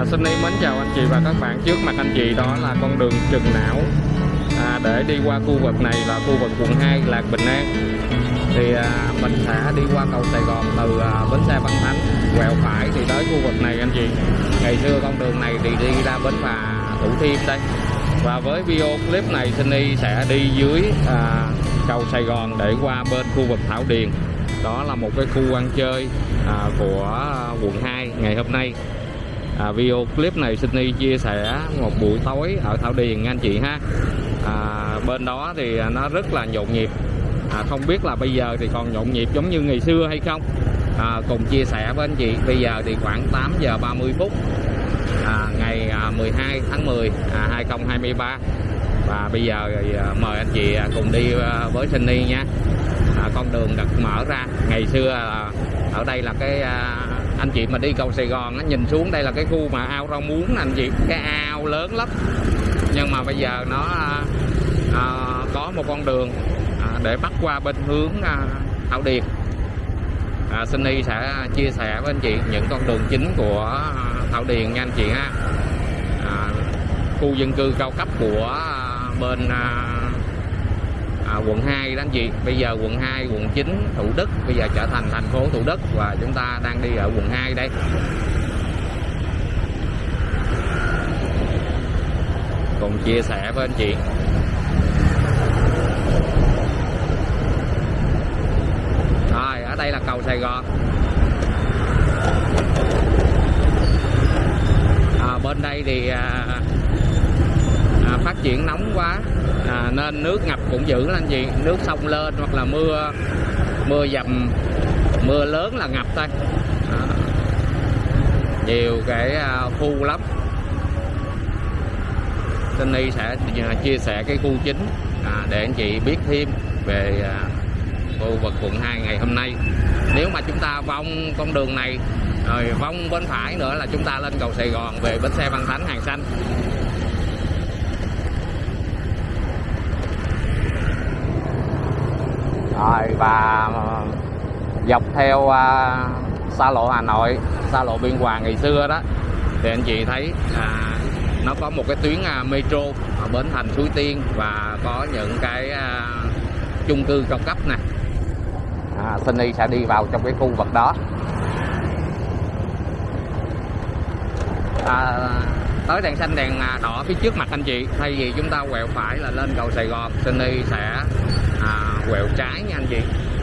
Xin mến chào anh chị và các bạn. Trước mặt anh chị đó là con đường Trần Não. Để đi qua khu vực này là khu vực quận 2 Lạc Bình An. Thì mình sẽ đi qua cầu Sài Gòn từ bến xe Văn Thánh, quẹo phải thì tới khu vực này anh chị. Ngày xưa con đường này thì đi ra bến phà Thủ Thiêm đây. Và với video clip này Sunny sẽ đi dưới cầu Sài Gòn để qua bên khu vực Thảo Điền. Đó là một cái khu ăn chơi của quận 2 ngày hôm nay. Video clip này Sunny chia sẻ một buổi tối ở Thảo Điền anh chị ha. Bên đó thì nó rất là nhộn nhịp. Không biết là bây giờ thì còn nhộn nhịp giống như ngày xưa hay không. Cùng chia sẻ với anh chị. Bây giờ thì khoảng 8 giờ 30 phút ngày 12 tháng 10 2023. Và bây giờ thì mời anh chị cùng đi với Sunny nha. Con đường được mở ra. Ngày xưa ở đây là cái anh chị mà đi cầu Sài Gòn nhìn xuống đây là cái khu mà ao rau muống anh chị, cái ao lớn lắm. Nhưng mà bây giờ nó có một con đường để bắt qua bên hướng Thảo Điền. Sunny sẽ chia sẻ với anh chị những con đường chính của Thảo Điền nha anh chị ha. Khu dân cư cao cấp của bên quận 2 đó anh chị. Bây giờ quận 2, quận 9, Thủ Đức bây giờ trở thành thành phố Thủ Đức và chúng ta đang đi ở quận 2 đây. Cùng chia sẻ với anh chị. Rồi, ở đây là cầu Sài Gòn. Bên đây thì phát triển nóng quá nên nước ngập cũng dữ lắm anh chị. Nước sông lên hoặc là mưa dầm, mưa lớn là ngập thôi. Nhiều cái khu lắm. Sunny sẽ chia sẻ cái khu chính để anh chị biết thêm về khu vực quận 2 ngày hôm nay. Nếu mà chúng ta vòng con đường này rồi vòng bên phải nữa là chúng ta lên cầu Sài Gòn về bến xe Văn Thánh Hàng Xanh. Rồi và dọc theo xa lộ Hà Nội, xa lộ Biên Hòa ngày xưa đó thì anh chị thấy nó có một cái tuyến metro ở Bến Thành, Suối Tiên và có những cái chung cư cao cấp nè. Sunny sẽ đi vào trong cái khu vực đó. Tới đèn xanh đèn đỏ phía trước mặt anh chị, thay vì chúng ta quẹo phải là lên cầu Sài Gòn, Sunny sẽ quẹo trái nha anh chị.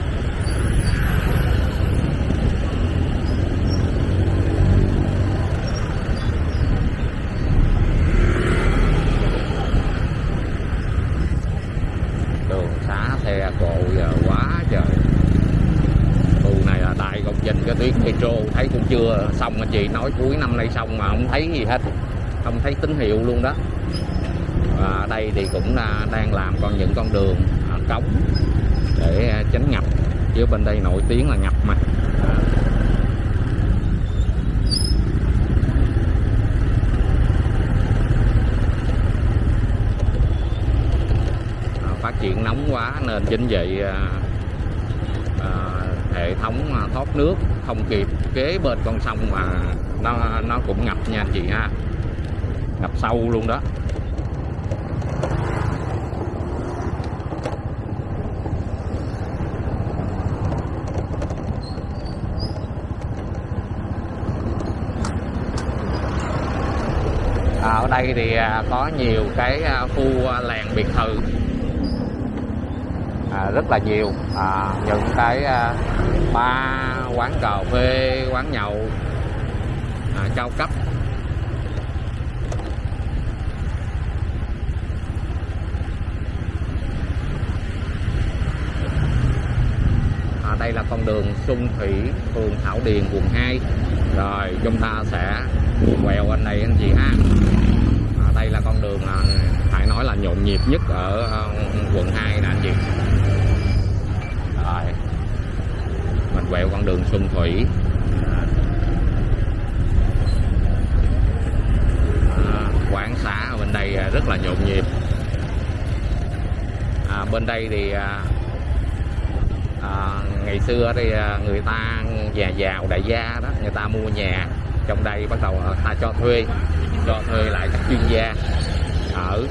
Đường xá xe cộ giờ quá trời. Khu này là đại công trình cái tuyến metro, thấy cũng chưa xong anh chị, nói cuối năm nay xong mà không thấy gì hết, không thấy tín hiệu luôn đó. Và ở đây thì cũng đang làm những con đường cống để tránh ngập, chứ bên đây nổi tiếng là ngập mà. Phát triển nóng quá nên chính vậy hệ thống thoát nước không kịp, kế bên con sông mà nó cũng ngập nha anh chị ha, ngập sâu luôn đó. Ở đây thì có nhiều cái khu làng biệt thự, rất là nhiều những cái bar, quán cà phê, quán nhậu cao cấp. Đây là con đường Xuân Thủy, phường Thảo Điền, quận 2. Rồi chúng ta sẽ quẹo anh này anh chị ha. Đây là con đường phải nói là nhộn nhịp nhất ở quận 2 nè anh chị. Rồi mình quẹo con đường Xuân Thủy. Quán xá ở bên đây rất là nhộn nhịp. Bên đây thì ngày xưa thì người ta nhà giàu đại gia đó, người ta mua nhà trong đây bắt đầu ta cho thuê lại các chuyên gia ở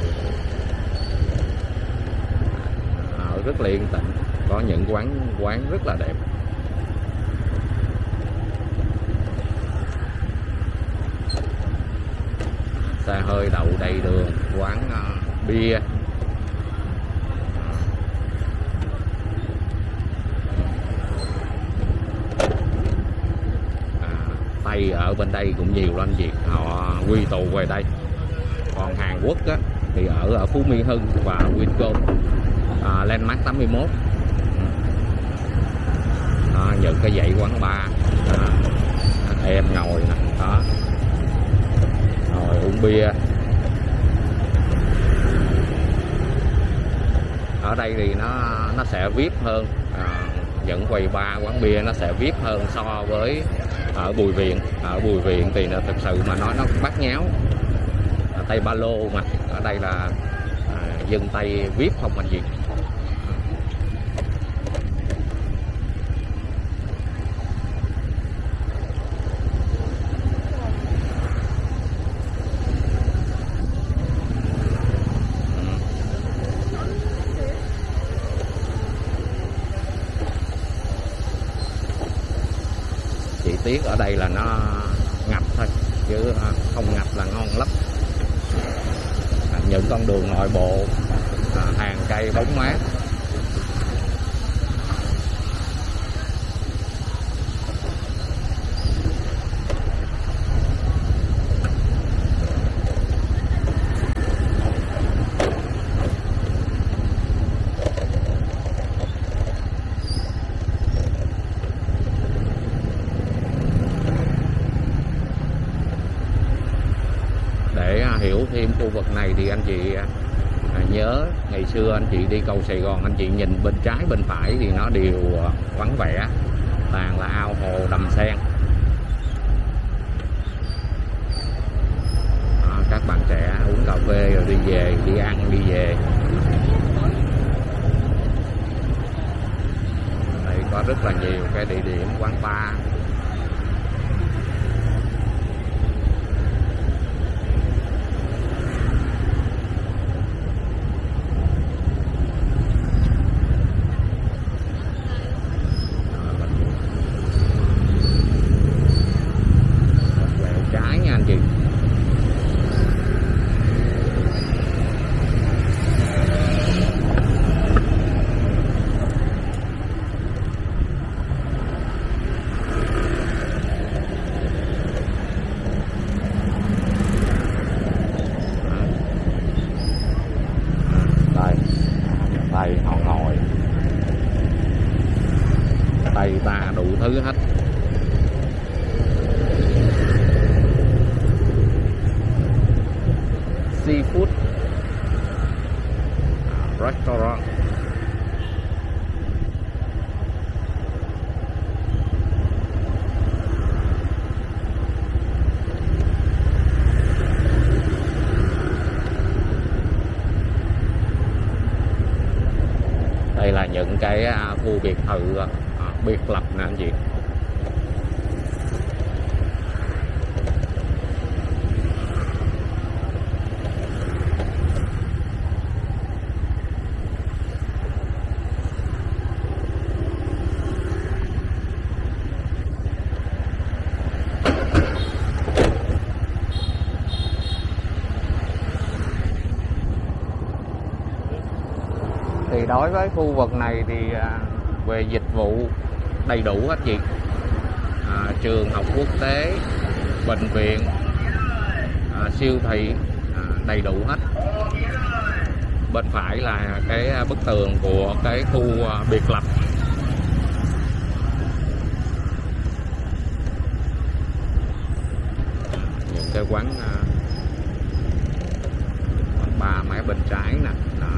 rất là yên tĩnh, có những quán rất là đẹp. Xe hơi đậu đầy đường, quán bia. Tây ở bên đây cũng nhiều lắm anh chị, họ quy tụ về đây. Còn Hàn Quốc á, thì ở Phú Mỹ Hưng và Wincom, Landmark 81. Những cái dãy quán bar, em ngồi nè, đó, ngồi uống bia. Ở đây thì nó sẽ VIP hơn, những quầy bar quán bia nó sẽ VIP hơn so với ở Bùi Viện. Ở Bùi Viện thì thực sự mà nói nó bát nháo, Tây Ba Lô mà ở đây là dân Tây VIP không anh gì. Chỉ tiếc ở đây là nó ngập thôi, chứ không ngập là ngon lắm. Những con đường nội bộ, hàng cây bóng mát. Để hiểu thêm khu vực này thì anh chị nhớ ngày xưa anh chị đi cầu Sài Gòn, anh chị nhìn bên trái bên phải thì nó đều vắng vẻ, toàn là ao hồ đầm sen. Các bạn trẻ uống cà phê rồi đi về, đi ăn đi về. Đây có rất là nhiều cái địa điểm quán bar. Đây họ ngồi, Tây ta đủ thứ hết. Seafood restaurant. Đây là những cái khu biệt thự biệt lập nè anh chị. Thì đối với khu vực này thì về dịch vụ đầy đủ hết chị, trường học quốc tế, bệnh viện, siêu thị, đầy đủ hết. Bên phải là cái bức tường của cái khu biệt lập. Những cái quán bar mé bên trái nè. Đó.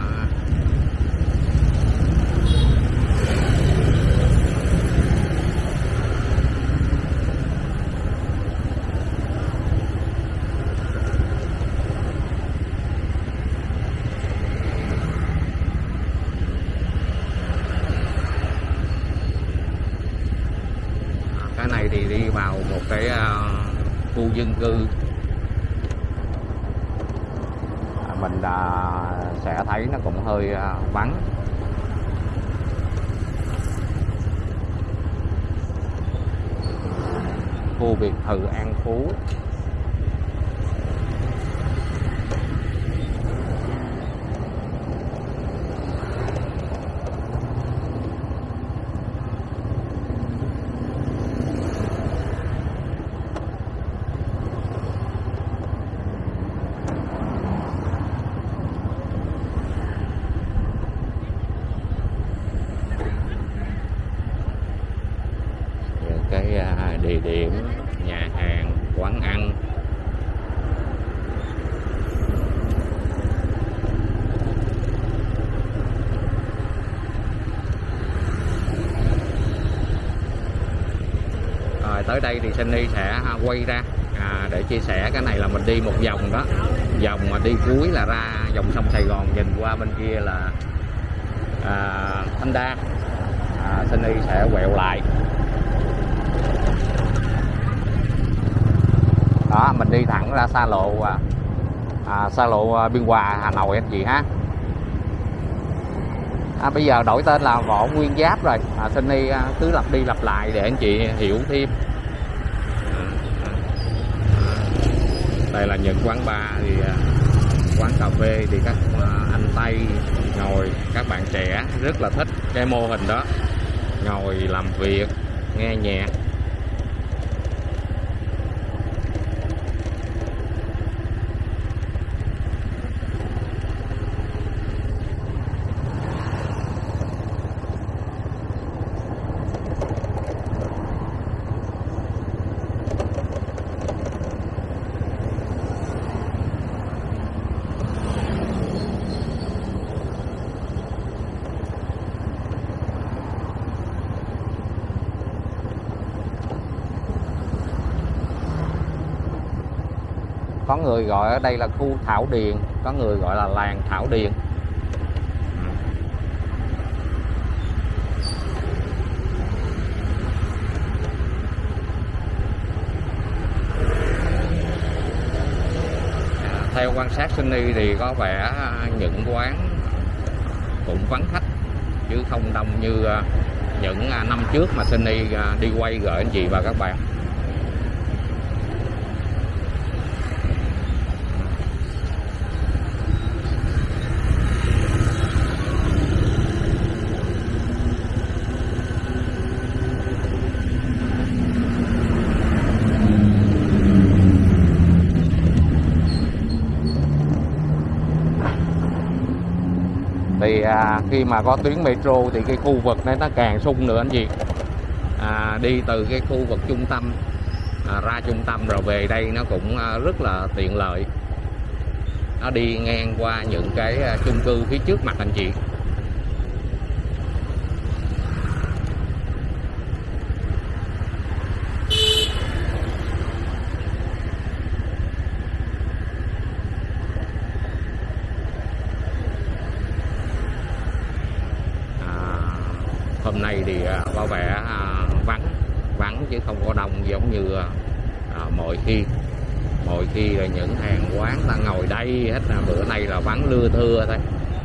Cái này thì đi vào một cái khu dân cư. Mình sẽ thấy nó cũng hơi vắng. Khu biệt thự An Phú. Cái địa điểm nhà hàng, quán ăn. Rồi tới đây thì Sunny sẽ quay ra để chia sẻ. Cái này là mình đi một vòng đó, vòng mà đi cuối là ra dòng sông Sài Gòn, nhìn qua bên kia là Thanh Đa. Sunny sẽ quẹo lại. Đó, mình đi thẳng ra xa lộ Biên Hòa, Hà Nội anh chị ha. Bây giờ đổi tên là Võ Nguyên Giáp rồi. Sunny cứ lặp đi lặp lại để anh chị hiểu thêm. Đây là những quán bar, thì quán cà phê thì các anh Tây ngồi, các bạn trẻ rất là thích cái mô hình đó, ngồi làm việc nghe nhạc. Có người gọi ở đây là khu Thảo Điền, có người gọi là làng Thảo Điền. Theo quan sát Sunny thì có vẻ những quán cũng vắng khách, chứ không đông như những năm trước mà Sunny đi quay gửi anh chị và các bạn. Thì khi mà có tuyến metro thì cái khu vực này nó càng sung nữa anh chị. Đi từ cái khu vực trung tâm ra trung tâm rồi về đây nó cũng rất là tiện lợi. Nó đi ngang qua những cái chung cư phía trước mặt anh chị. Hôm nay thì có vẻ vắng chứ không có đông giống như mọi khi. Mọi khi là những hàng quán ta ngồi đây hết, bữa nay là vắng lưa thưa thôi.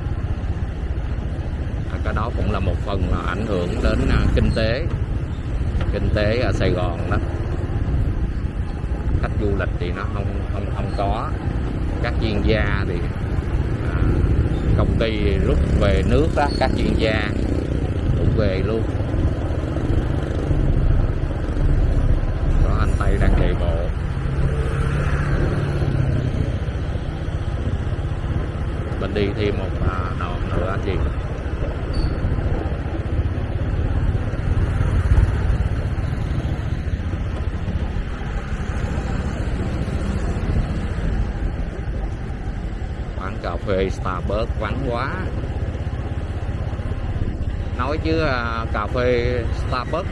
Cái đó cũng là một phần ảnh hưởng đến kinh tế ở Sài Gòn đó. Khách du lịch thì nó không có. Các chuyên gia thì công ty rút về nước đó, các chuyên gia cũng về luôn. Có anh Tây đang chạy bộ. Mình đi thêm một đoạn nữa anh chị. Quán cà phê Starbucks vắng quá. Nói chứ cà phê Starbucks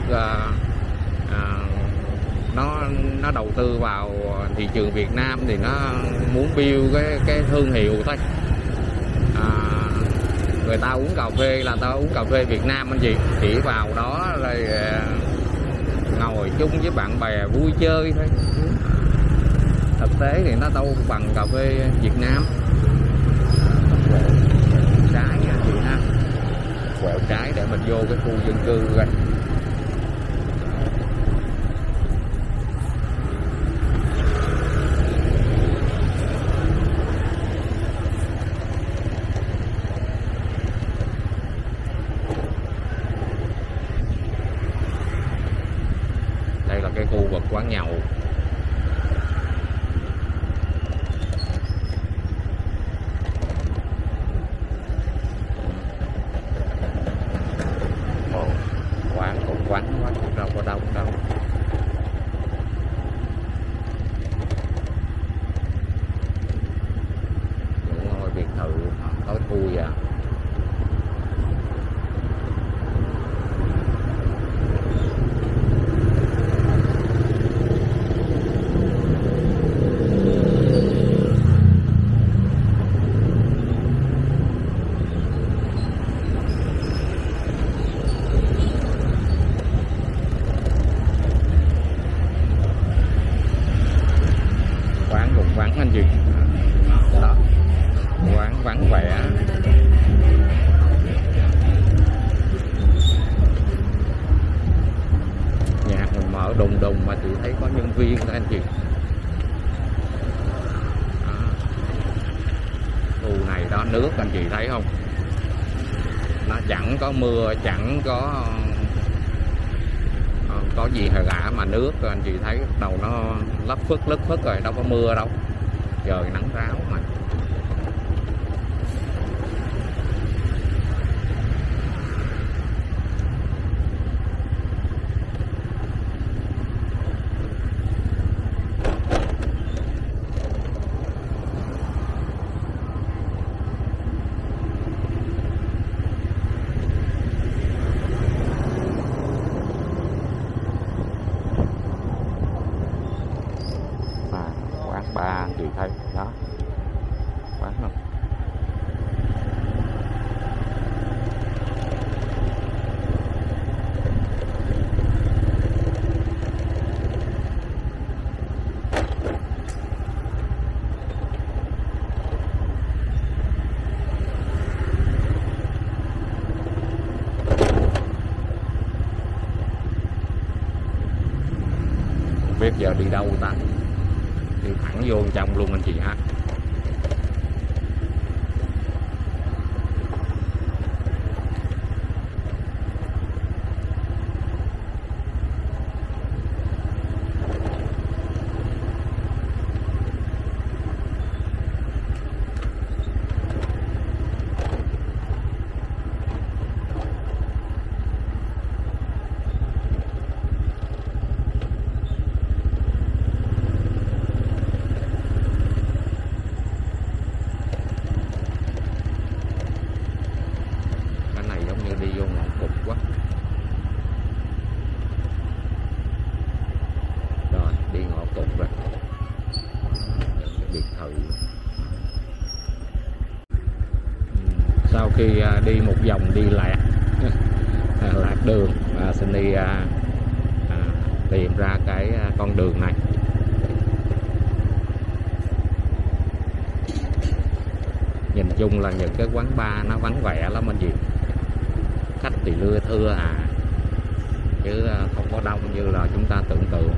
nó đầu tư vào thị trường Việt Nam thì nó muốn build cái thương hiệu thôi. Người ta uống cà phê là ta uống cà phê Việt Nam anh chị, chỉ vào đó rồi ngồi chung với bạn bè vui chơi thôi. thực tế thì nó đâu bằng cà phê Việt Nam. Quẹo trái nha chị ha, quẹo trái để mình vô cái khu dân cư coi. Đây là cái khu vực quán nhậu. Quán cũng vắng quá, cũng đâu có đông đâu. Những ngôi biệt thự tối thui à. Vắng anh chị, đó, quán vắng vẻ. Nhạc mình mở đùng đùng mà chị thấy có nhân viên đó anh chị. Đó. Khu này đó nước anh chị thấy không, nó chẳng có mưa, chẳng có gì cả mà nước anh chị thấy đầu nó lấp phất rồi, đâu có mưa đâu, trời nắng ráo mà. Ba anh chị thấy đó, quán không. Biết giờ đi đâu ta, đi thẳng vô trong luôn anh chị ha. Đi vô ngõ cụt quá. Rồi đi ngõ cụt rồi, biệt thự. Sau khi đi một vòng đi lạc lạc đường, xin đi tìm ra cái con đường này. Nhìn chung là những cái quán bar nó vắng vẻ lắm anh chị, khách thì lưa thưa à, chứ không có đông như là chúng ta tưởng tượng.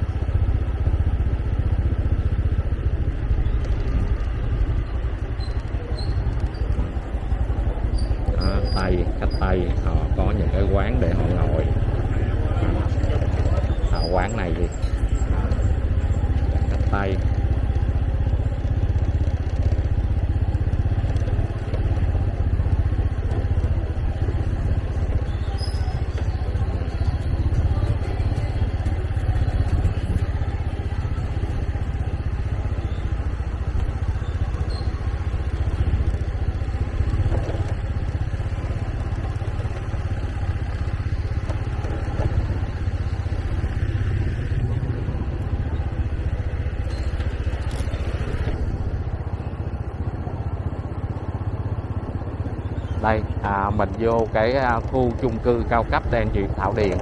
Khách Tây họ có những cái quán để họ ngồi. Quán này thì khách Tây. Đây mình vô cái khu chung cư cao cấp đây anh chị, Thảo Điền.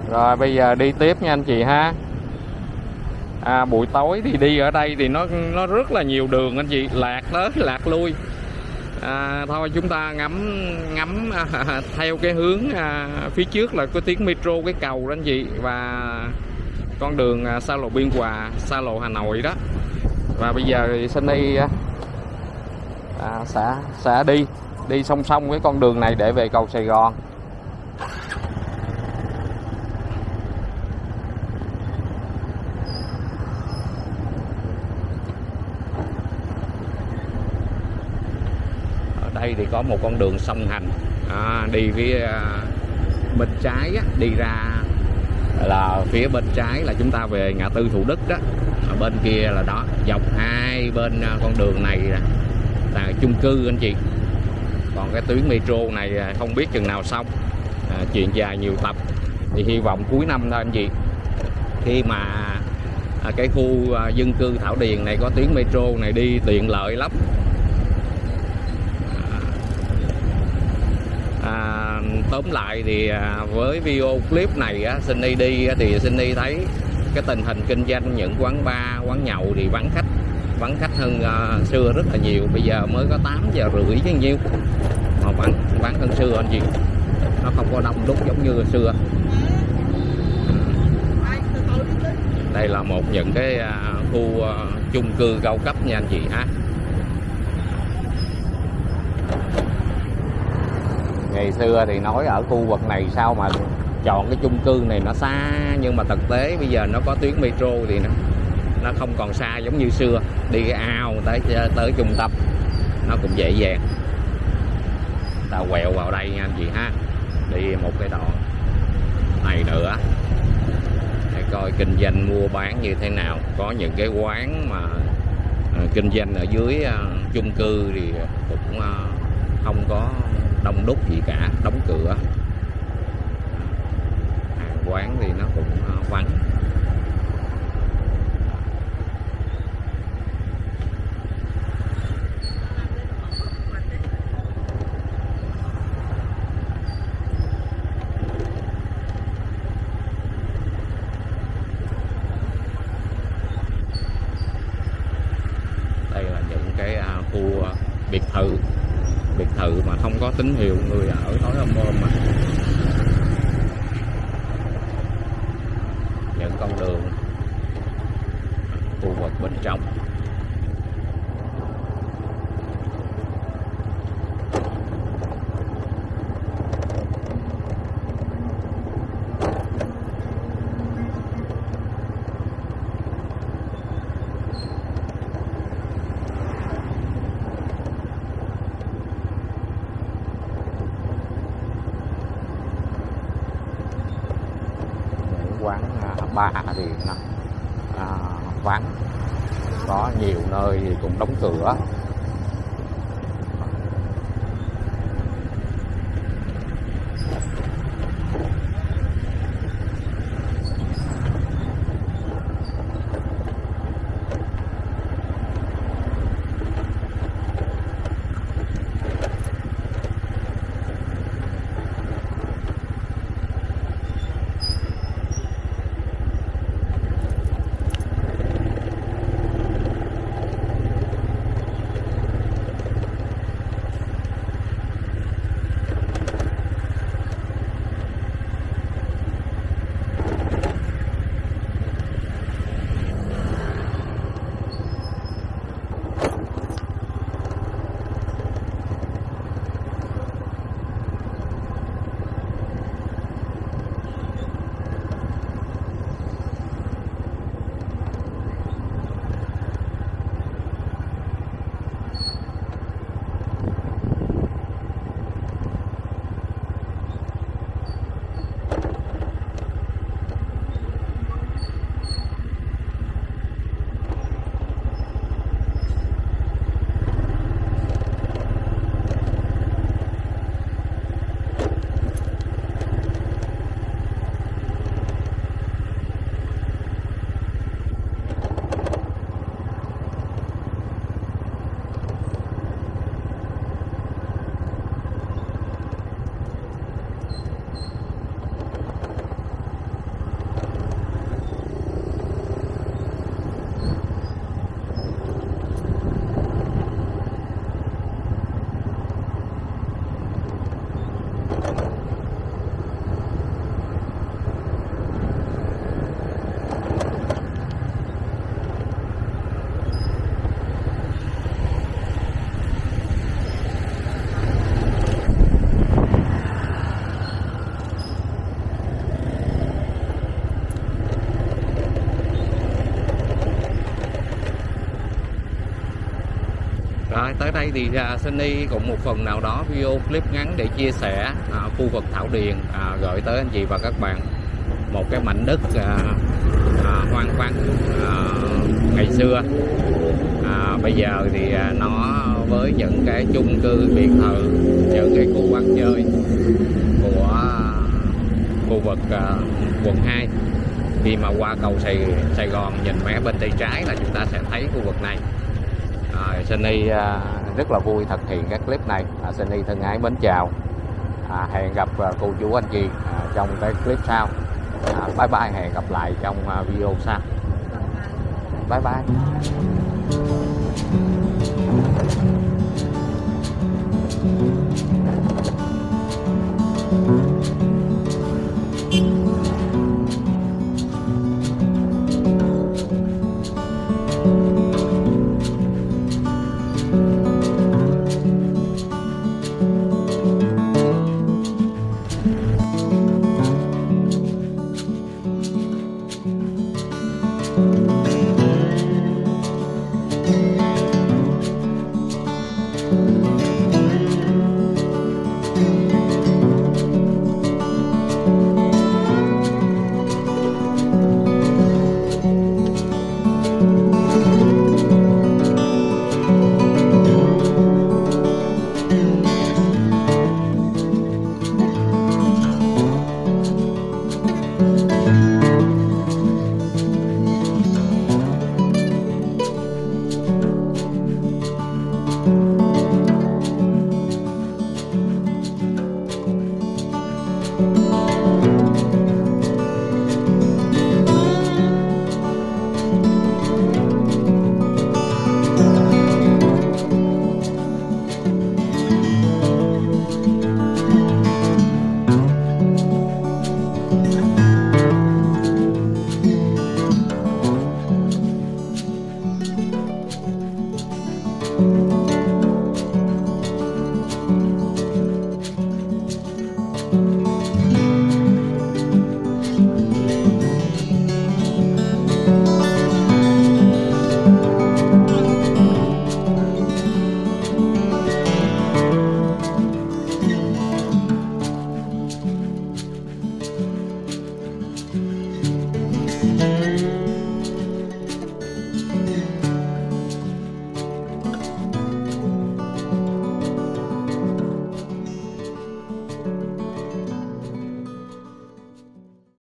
Rồi bây giờ đi tiếp nha anh chị ha. Buổi tối thì đi ở đây thì nó rất là nhiều đường anh chị, lạc tới lạc lui. Thôi chúng ta ngắm theo cái hướng phía trước là có tuyến metro, cái cầu đó anh chị, và con đường xa lộ Biên Hòa, xa lộ Hà Nội đó. Và bây giờ thì Sunny sẽ đi song song với con đường này để về cầu Sài Gòn. Đây thì có một con đường song hành, đi phía bên trái á, đi ra là phía bên trái là chúng ta về ngã tư Thủ Đức đó, ở bên kia là đó, dọc hai bên con đường này là chung cư anh chị. Còn cái tuyến metro này không biết chừng nào xong, chuyện dài nhiều tập, thì hy vọng cuối năm thôi anh chị, khi mà cái khu dân cư Thảo Điền này có tuyến metro này đi tiện lợi lắm. Tóm lại thì với video clip này Sunny đi thì Sunny thấy cái tình hình kinh doanh những quán bar, quán nhậu thì vắng khách hơn xưa rất là nhiều. Bây giờ mới có 8 giờ rưỡi chứ nhiêu mà vắng hơn xưa anh chị, nó không có đông đúc giống như xưa. Đây là một những cái khu chung cư cao cấp nha anh chị ha. Ngày xưa thì nói ở khu vực này sao mà chọn cái chung cư này nó xa, nhưng mà thực tế bây giờ nó có tuyến metro thì nó không còn xa giống như xưa, đi cái ao tới trung tâm nó cũng dễ dàng. Ta quẹo vào đây nha anh chị ha, đi một cái đoạn này nữa để coi kinh doanh mua bán như thế nào. Có những cái quán mà kinh doanh ở dưới chung cư thì cũng không có đông đúc gì cả, đóng cửa. Hàng quán thì nó cũng vắng. Đây là những cái khu biệt thự mà không có tín hiệu người ở, tối hôm mà những con đường khu vực bên trong. Quán bar thì vắng, có nhiều nơi thì cũng đóng cửa. Rồi tới đây thì Sunny cũng một phần nào đó video clip ngắn để chia sẻ khu vực Thảo Điền, gửi tới anh chị và các bạn một cái mảnh đất hoang vắng ngày xưa. Bây giờ thì nó với những cái chung cư biệt thự, những cái khu ăn chơi của khu vực quận 2. Khi mà qua cầu Sài Gòn nhìn mé bên tay trái là chúng ta sẽ thấy khu vực này. Sunny rất là vui thực hiện các clip này. Sunny thân ái mến chào, hẹn gặp cô chú anh chị trong cái clip sau. Bye bye, hẹn gặp lại trong video sau. Bye bye.